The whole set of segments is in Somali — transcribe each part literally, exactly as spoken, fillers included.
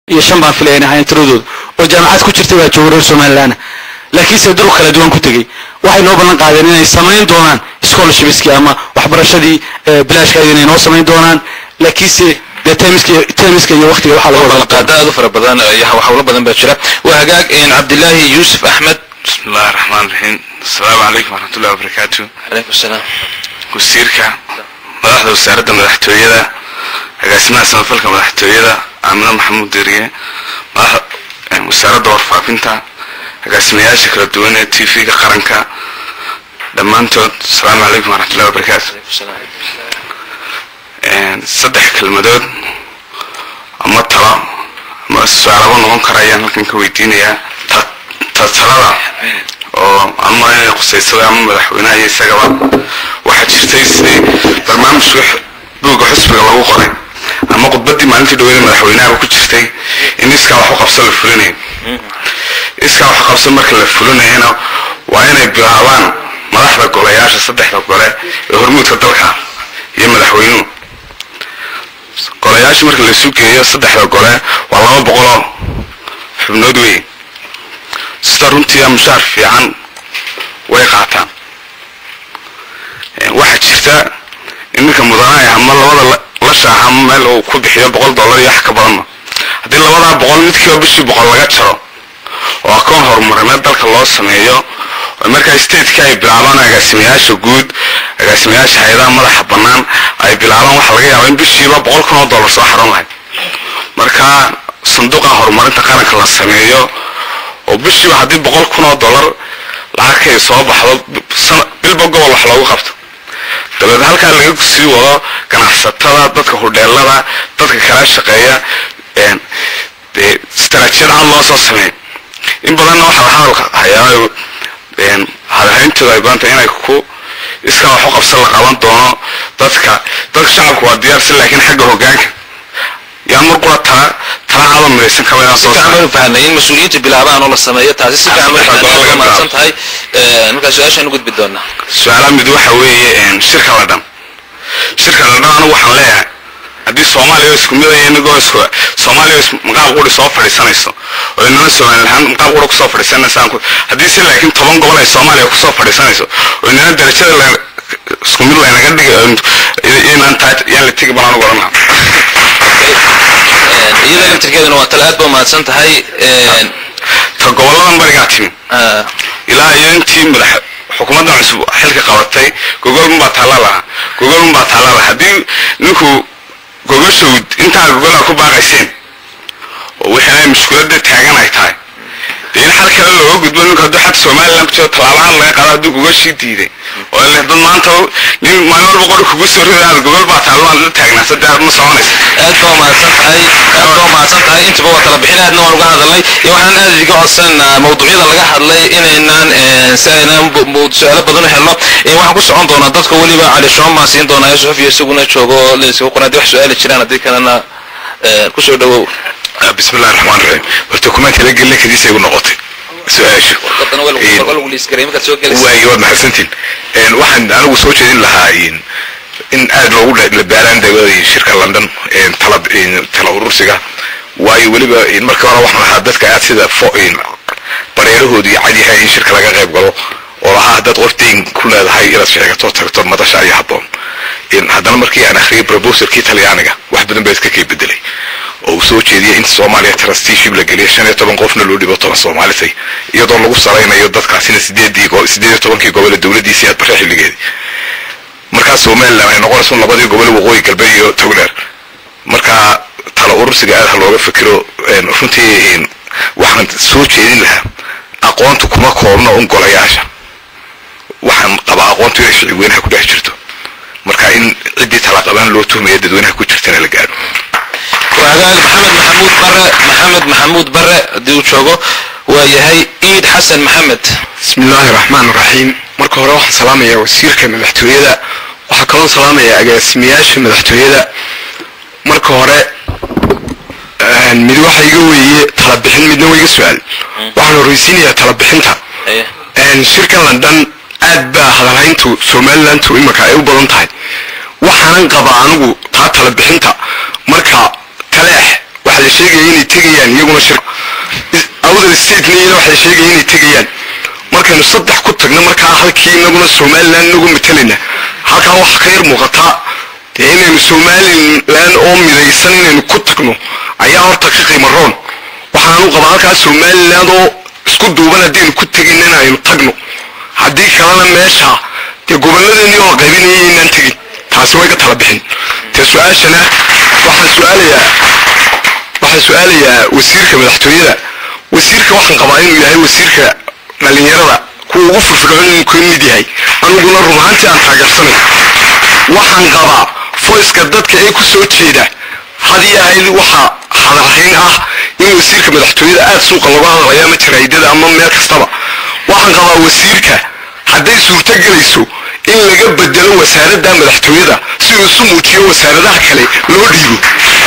يشان بان فيلينا هاي ترودود وجامعات كتير تبع جوري سومالنا لكن سيدرو كلا دوان كتجي واحد نوبل نقادين إن سمين دونان سكولشيبس أما وحبرشدي بلاش كاين إنه سمين دونان لكن سي تمسك تمسك يوقتي وحلا ولا قادة ظفر بدن يحاول بدن بشرة وهجاك إن عبد الله يوسف أحمد. بسم الله الرحمن الرحيم. السلام عليكم ورحمة الله وبركاته. عليكم السلام. وسيرك مدحda wasaaradda madaxtooyada agaasimaha samafalka madaxtooyada Amina Maxamuud Deriye madaxda wasaaradda warfaafinta agaasimayaasha kala duwan ee T V-ga qaranka dhammaantood assalaamu calaykum waraxmatullahi wabarakaatuh. saddex kelmadood ama talo ama su'aalo noqon karayaan halkan ka weydiinayaa talada oo ama ay qosayso ama madaxweynaha isagaba waxa jirtay sidii barnaamijka buuga xisbiga lagu qoray ama qodbadii maalintii dhaweeyay madaxweynaha ku jirtay in iska wax u qabso la fulinayo iska wax qabso marka la fulinayna waa inay bilaabaan madaxda golayaasha saddexda gole ee hormuudka dalka iyo madaxweynuhu golayaasha marka la isu geeyo saddexda gole waa laba boqol xubnood weyn sida runtii mushaar fiican way qaataan waxa jirta in ninka mudanaha ama labada la shaaxa meel uu ku bixiyo boqol dollar iyo wax ka badan hadii labada boqol midkiiba bishii boqol laga jaro oo akoon horumarineed dalka loo sameeyo marka state-ka ay bilaabaan agaasimayaasha guud agaasimayaasha hay'adaha madaxa bannaan ay bilaabaan waxa laga yaabaa in bishiiba boqol kun oo dollar soo xaroon lahayd marka sanduuqa horumarinta qaranka la sameeyo oo bishiiba haddii boqol kun oo dollar lacagay soo baxdo bilba gobol wax loogu qabto dabad halka laga sii wado ganacsatada dadka hudheelada dadka kala shaqeeya een de istaraatiijiyad loo soo sameeyo in badan waxa la hadalka hayaa een hadaynta ay baanta inay ku iska wax u qabsan la qaban doono dadka dadka shacabku waa diyaar si laakiin xagga hoggaanka yaa marqura taa talaacada meeshan ka wada soo saaraan faahnayn mas'uuliyadda bilaabaan oo la sameeyo taasi si fiican way maadsan tahay ee marka su'aashan gudbi doona su'aalaha mid waxa weeye een shirka la dhan shirka la dhan anigu waxaan leeyahay haddii Soomaaliya isku mid ah inagoo isku Soomaaliya maqaal qori soo fadhiisanayso oo inana Soomaaliland maqaal qori ku soo fadhiisanayso haddii si laakiin toban gobol ay Soomaaliya ku soo fadhiisanayso oo inana darajada la isku mid la inaga dhigo inaan taad yaan la tigi baan ugu oranaa iyada intirkeeduna waa talaad baa maadsan tahay een ta goboladan bariga timi ilaa iyo intii madax xukuumadda cusub xilka qabatay gogol ma talala gogol ma talala hadii ninku gogoshu inta gogol ku baaqayseen oo wixii mushkilada taagan ay tahay in halka loo gudbo ninka dad Soomaaliland ku talaalaan laga qaado gogoshii diiday oo la dad maanta nin maalmo boqor kugu soo ridaad gogol baa taalaan la taagnaa saddex ma soconayso aad baa maadsan tahay aad baa maadsan tahay inta baa kala bixinaadna waan uga hadalnay iyo waxaan aad iga codsanaa mawduucyada laga hadlay inaynaan saynaan su'aalo badan helno ee waxaan ku socon doonaa dadka waliba cali shooma siin doonaa Yusuf iyo isaguna joogo leesoo quraanti wax su'aalo jiraan hadii kalena ku soo dhawow بسم الله الرحمن الرحيم برتكمات لقى لك دي سيقول نقطي سؤال شو قطنا ولا ولا ولا يسكريم كده سؤال جلس وايوه محسنتين ان واحد انا وسوتش دين لهاين ان اد لو لباران دغه شركه لندن ان طلب ان طلب روسيا واي وليبا ان marka hore waxaan ahaa dadka aad sida fooin bareerahoodii caadi hay shirka laga qayb galo oo lahaa dad qortiin ku leedahay inaad sheegato tagto madasha ay haboon in hadana markii aan akhriyay proposalkii Talyaaniga wax badan bay iska bedelay oo soo jeediyay in Soomaaliya trusteeship la geliyo shan iyo toban qofna loo dhibo toban Soomaalisay iyadoo lagu sareynayo dadkaasina sideed gobol sideed iyo toban gobol dawladdiisa aad barxay xilligeedii marka Soomaaliland ay noqonayso labadii gobol waqooyi galbeed iyo Togdheer marka talo urursiga aad looga fikiro runtii waxaan soo jeedin lahaa aqoontu kuma koobno un golayaasha waxaan qabaa aqoontu inay shicibweynaha ku dhex jirto marka in cidii tala qabaan loo tuhmayo dadweynaha ku jirtana la gaaro وهذا محمد محمود برة محمد محمود برة ديو شوقو وياهي إيد حسن محمد. بسم الله الرحمن الرحيم. مركو روح سلام يا وسيرك مدحتوية ذا وحكون سلام يا أجاسمياش مدحتوية ذا مركو رأ مدوح يجوي تلبحين مدنوي السؤال وحنا روسينيا تلبحينها. إن شركة لندن أدبا هذا هينتو سومالند تو إمك أيو بلنتاي وحنا قبعنو تا تلبحينها مركا تلاح waxa la sheegaya inay tegayaan iyaguna shir awdal state iyana waxa la sheegaya inay tegayaan markaynu saddex ku tagno markaa halkii inaguna Somaliland nagu matalayna halkaa wax ka yar muuqata dee inaynu Somaliland oo midaysan inaynu ku tagno ayaa horta ka qiimo roon waxaan u qabaa halkaa Somaliland oo isku duuban haddaynu ku tegin inaynu tagno haddii kalena meesha dee gobolladeennii oo qaybinayay inaan tegin taasi way ka tala bixin dee su-aashana waxaan su-aalayaa waxaan su-aalayaa wasiirka madaxtooyada wasiirka waxaan qabaa inuu yahay wasiirka dhalinyarada kuwa ugu firfircoon inuu ka mid yahay aniguna run ahaantii aan taageersanay waxaan qabaa foyska dadka ee ku soo jeeda hadii ahayd waxa hadalhayn ah in wasiirka madaxtooyada aad suuqa lagu hadlayo ama jaraa'idada ama meel kastaba waxaan qabaa wasiirka hadday suurto gelayso in laga bedelo wasaaradda madaxtooyada si uu isu muujiyo wasaaradaha kale loo dhiibo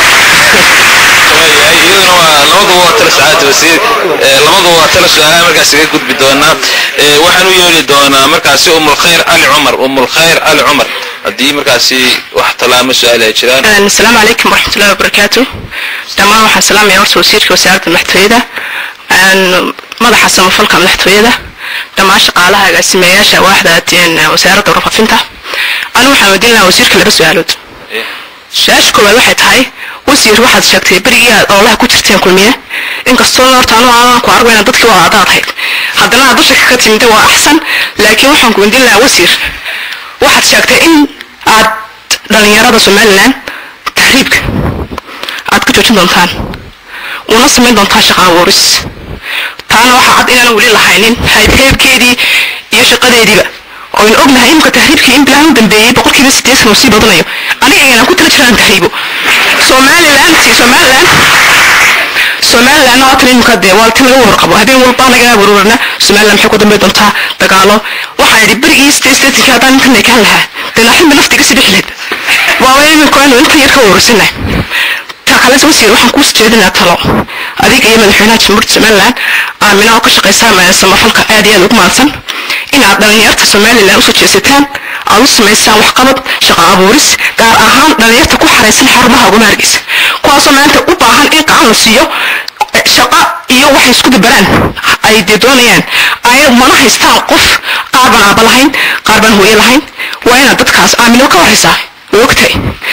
iyaduna waa labadu waa tala saacad wasiir labadu waa tala su'aalaha markaas iga gudbi doonaa waxaan u yeeri doonaa markaasi umul khayr ali cumar umul khayr ali cumar haddii markaasi wax talaamo su'aal ay jiraan assalaamu calaykum waraxmatullahi wabarakaatu dhammaan waxaan salaamayaa horta wasiirka wasaaradda madaxtooyada madaxa samafalka madaxtooyada dhammaan shaqaalaha agaasimeyaasha waaxda wasaaradda warfaafinta anigu waxaan weydiin lahaa wasiirka laba su-aalood su-aasha koowaad waxay tahay wasiir waxaad sheegtay berigii aad oolaha ku jirteen kulmiye inkastoo horta anu aan ku argo inaad dadkii waa adaad ahayd haddana aad dusha ka timida waa axsan laakiin waxaan ku weydiin lahaa wasiir waxaad sheegtay in aad dhalinyarada Somaliland tahriibka aad ka joojin doontaan una samayn doontaan shaqo abuuris taana waxa cad inaan weli lahaynin hayb-heybkeedii iyo shaqadeediiba oo in ognahay imka tahriibkii in bilahan u dambeeyey boqolkiiba siddeetan uu sii badanayo aniga ayaan ku tala jiraan tahriibo Somaliland si Somaliland Somaliland oo tan imka dee waa tan laga warqabo habeen walba laga warwarna Somaliland maxay ku dambeey doontaa dagaalo waxaa yidhi berigii siddeetan haddaan intan ka lahaa dalaxin naftiga si bixleed waa weyn ko inuu inta yar ka warsanay kale soo sii waxaan ku jeedinaa talo adiga iyo madaxweynaha jamhuuriyadda Somaliland aamina oo ka shaqeysaa samafalka aad iyo aad ugu maadsan in aad dhalinyarta Somaliland u soo jeesataan aad u samaysaan waxqabad shaqo abuuris gaar ahaan dhalinyarta ku xareysan xarumaha gumaarkiisa kuwaasoo maanta u baahan in gacan la siiyo shaqo iyo waxay isku dabaraan ay doonayaan ay mana haystaan qof qaar baan aaba lahayn qaar baan hooyo lahayn waa inaad dadkaas aamino ka warhaysaa wogtay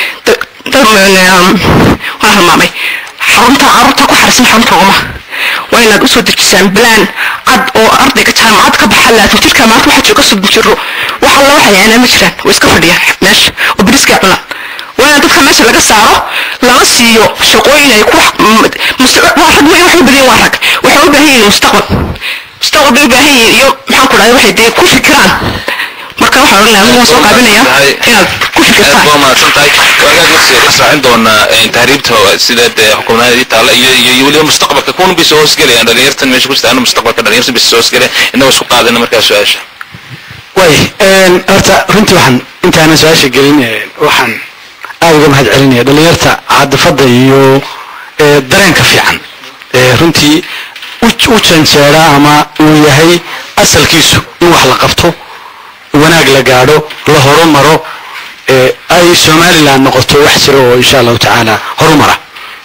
waxaan maamay xarunta carruurta ku xarsan xarunta uma waa inaad u soo dejisaan bilaan cad oo ardayga jaamacad ka baxa laakiin jirka maanta waxa jooga soo jiro waxa la waxyaana ma jiraan way iska fadhiyaan meesha oo biriska cunaan waa in dadka meesha laga saaro lama siiyo shaqooyin ay ku mustaqbal rag way wax u baahan waa rag waxa u baahan yihiin mustaqbal mustaqbal u baahan yihiin iyo maxaan ku dhahay waxay dee ku fikiraan marka waxaan oran lahaa soo qaabinaya inaad ku fikirtaan waa maadsantahay wargaad wasiir la saacin doonaa tahriibta sida xukuumadda taala iyo waliba mustaqbalka kuwan bis hoos galayaan dhalinyartan meesha ku jirtaan mustaqbalka dhalinyartan bis hoos galay inuu isku qaadana markaa su'aasha way een horta runtii waxaan intaana su'aasha gelin waxaan aad uga mahad celinaya dhalinyarta caadifada iyo dareenka fiican runtii u janjeera ama uu yahay asalkiisu in wax la qabto wanaag la gaadho la horumaro ay Somaliland noqoto wax jiro oo insha Allah ta'ala horumara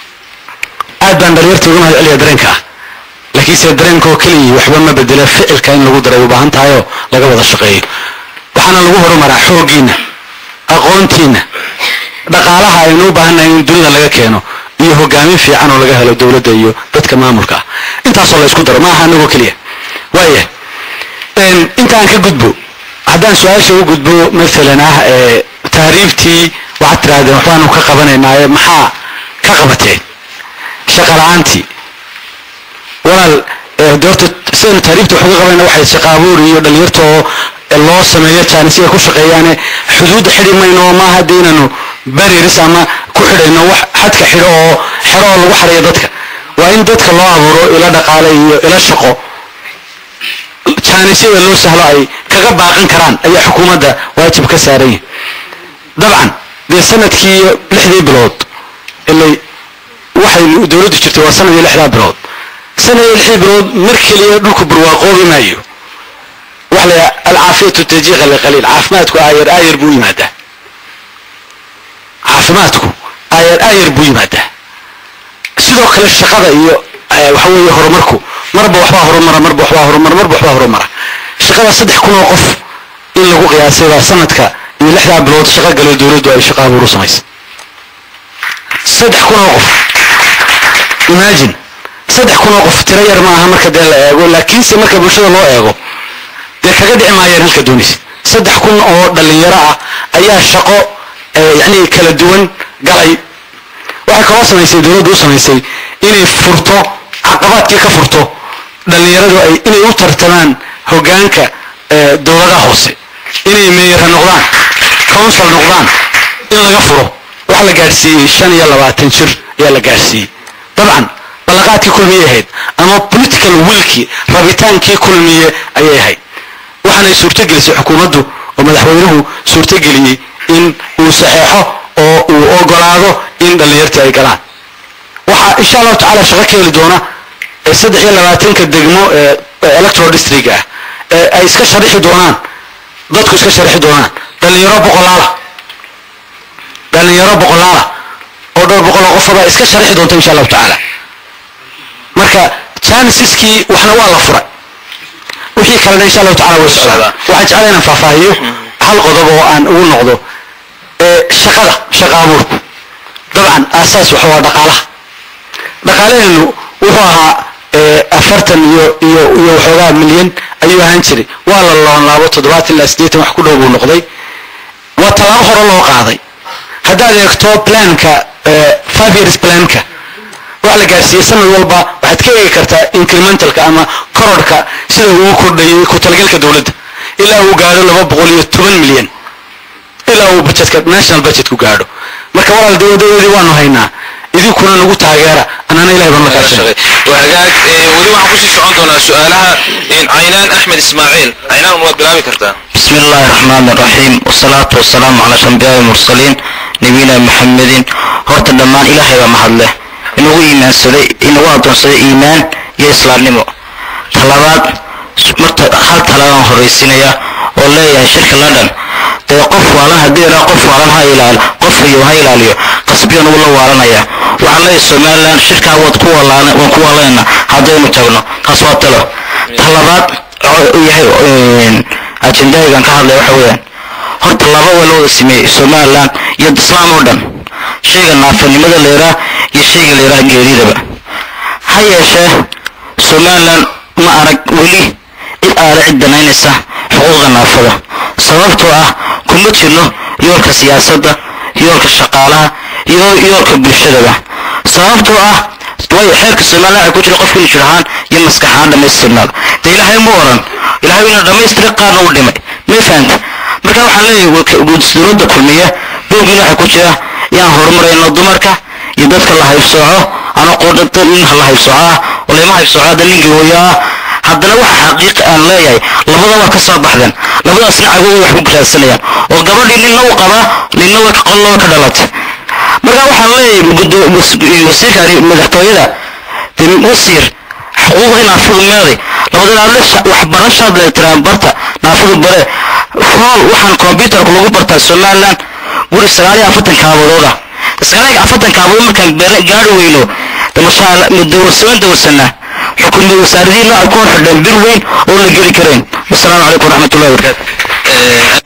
aad baan dhalinyarta uga mahad celiya dareenka laakiin se dareenkoo kaliya waxba ma bedela ficilka in lagu daray u baahan tahay oo laga wada shaqeeyo waxaana lagu horumaraa xoogiina aqoontiina dhaqaalaha aynu u baahannahay in dunida laga keeno iyo hogaamin fiican oo laga helo dawladda iyo dadka maamulka intaasoo la isku daro ma aha anagoo kaliya waaya intaan ka gudbo haddaan su-aasha u gudbo maalan ah ee tahriibtii waxaad tirahdeen waxbaanu ka qabanaynaaye maxaa ka qabateen shaqa la-aantii walaal doorta sidaynu tahriibta wax uga qabanayna waxay shaqa abuur iyo dhalinyarta oo loo sameeyo jaanisiga ku shaqeeyaane xuduudda xidhi mayno oo maaha dee inanu bariris ama ku xidhayno wax xadka xidho oo xero oo lagu xareeyo dadka waa in dadka loo abuuro ila dhaqaale iyo ila shaqo jaanisiyada loo sahlo ay kaga baaqan karaan ayaa xukuumadda waajib ka saaran yihin dabcan dee sanadkii lixdii bilood ilay waxay dawladdu jirtay waa sanad iyo lixdaa bilood sanad iyo lixdii bilood mar keliya dhulku barwaaqoobi maayo waxa la yidhaha alcaafiyatu tajiiqa liqaliil caafimaadku aayar aayar buu yimaadaa caafimaadku aayar aayar buu yimaadaa sidoo sidoo kale shaqada iyo waxa weeye horumarku marba waxbaa horumara marba waxbaa horumara marba waxbaa horumara shaqada saddex kun oo qof in lagu qiyaasay baa sanadka iyo lixdaa bilood shaqo galo dowladdu ay shaqo abuur u samaysay saddex kun oo qof imagine saddex kun oo qof tiro yar maaha marka dee la eego laakiinse marka bulshada loo eego dee kaga dhici maayeen halka doonaysa saddex kun oo dhalinyaro ah ayaa shaqo yacni kala duwan galay waxay kaloo samaysay dowladdu u samaysay inay furto caqabaadkii ka furto dhalinyaradu ay inay u tartamaan hoggaanka dowladaha hoose inay meeyara noqdaan council noqdaan in laga furo waxa la gaadhsiiyey shan iyo labaatan jir ayaa la gaadhsiiyey dabcan balaqaadkii kulmiye ahayd ama political willkii rabitaankii kulmiye ayay ahayd waxaanay suurtogelisay xukuumaddu oo madaxweynuhu suurtogeliyey in uu saxeexo oo uu ogolaado in dhallinyartii ay galaan waxaa insha allahu tacaala shaqo ka heli doona saddex iyo labaatanka degmo ee electoral district ah ee ay iska sharixi doonaan dadku iska sharixi doonaan dhalinyaro boqolaala dhalinyaro boqolaala oo dhowr boqol oo qofaba iska sharixi doonta insha allahu tacaala marka chanceski waxna waa la furay wixii kalena insha allahu tacaala way socdaa waxaan jeclaa inaan faahfaahiyo hal qodob oo aan ugu noqdo shaqada shaqa abuurku dabcan aasaas waxa waa dhaqaalaha dhaqaalaheenu wuxuu ahaa afartan iyo iyo iyo waxoogaa milyan ayuu ahaan jiray waa la loonlaabo toddobaatan ilaa siddeetan wax ku dhow buu noqday waa tallaabo hore loo qaaday haddaad eegto planka five years planka waxa la gaarsiiyey sanad walba waxaad ka eegi kartaa incrementalka ama korodhka sida uu kordhayay ku talagalka dowladda ilaa uu gaadho laba boqol iyo toban milyan ilaa uu budgetka national budgetku gaadho marka walaal dowladeedii waanu haynaa idinkuna nagu taageera anana ilahay baan la kaashanay وهجاك ولي waxaan ku sii socon doonaa su'aalaha in Aynaan Ahmed Ismaaciil Aynaan waad bilaabi kartaa بسم الله الرحمن الرحيم والصلاة والسلام على أنبياء المرسلين نبينا محمد هرت دمان إلهي ومحله إنه إيمان سدي إنه أدون سدي إيمان يسلم نمو طلبات مرت خل طلبان هريسينيا والله يا شركة لندن توقف ولا هدينا قف ولا هاي لا قف يوهاي لا ليو قصبيان والله ولا يا وعلى السماء شركة وتقوى لنا وقوى لنا هذا متجنا قصوات له طلبات يهي ajendaygan ka hadlay waxa weeyaan horta laba walooda sameeyay Soomaaliland iyo Islaam oo dhan shayga naafanimada leeraa iyo shayga leeraa geeridaba ha yeeshee Soomaaliland ma arag weli in aara ciidanaysa xuquuqda naafada sababtoo ah kuma jirno yoolka siyaasadda yoolka shaqaalaha iyo yoolka bulshada sababtoo ah way xeerka Soomaaliland ay ku jiro qofku jirahan iyo maskaxaan dhameystirnaa ilaahay ma oran ilaahay inuu dhameystir qaar uu dhimay ma fahanti marka waxa leeyahay dowladda kulmiye boogina waxa ku jira yaan horumarayno dumarka iyo dadka la haybsooco ana qoodada in la haybsooco wala ma haybsooco ninka hooyaa haddana waxa xaqiiqi aan leeyahay labadaba ka soo baxdeen labadaasna cagooda wax ku raadsanayaan oo gabadhii ninna uu qaba ninna way ka qollo ka dhalatay marka waxa leeyahay wasiirka madaxtooyada wasiir حقوق نافذ ماضي لو ده علاش waxbarasho la tiraanbarta naafadu bare faal waxaan computer ku lagu bartaa Soomaaliland guri sagaal iyo afartan kaabadooda sagaal iyo afartan kaabadood markaan gaari weyno tamashaal mudawsan dawsana xukuumadda wasaaradiina ay ku xidhan bir weyn oo la geli kareen assalamu alaykum wa rahmatullahi wa barakatuh